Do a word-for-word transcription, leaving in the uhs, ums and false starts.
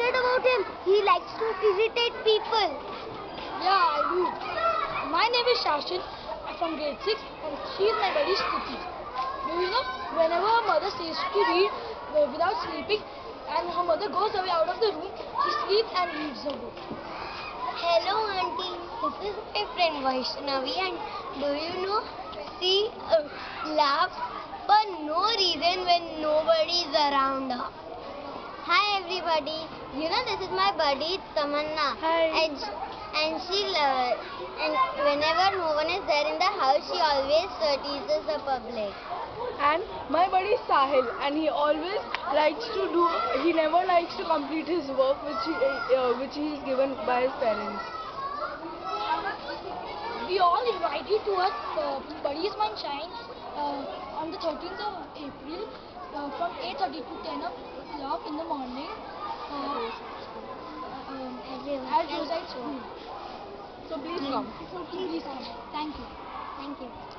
heard about him. He likes to irritate people. Yeah, I do. My name is Shashin. I'm from grade six and she is my buddy Stuti. Do you know, whenever her mother says to read uh, without sleeping and her mother goes away out of the room, she sleeps and reads her book. Hello auntie, this is my friend Vaishnavi and do you know, she uh, laughs for no reason when nobody is around her. Hi everybody, you know this is my buddy Tamanna. Hi. And, and she uh, and whenever no one is there in the house, she always uh, teases the public. And my buddy is Sahil, and he always likes to do, he never likes to complete his work which he, uh, which he is given by his parents. We all invite you to our uh, Buddies Mind Shine uh, on the thirteenth of April uh, from eight thirty to ten o'clock in the morning uh, um, at Roadside School. So please come. So please come. Thank you. Thank you.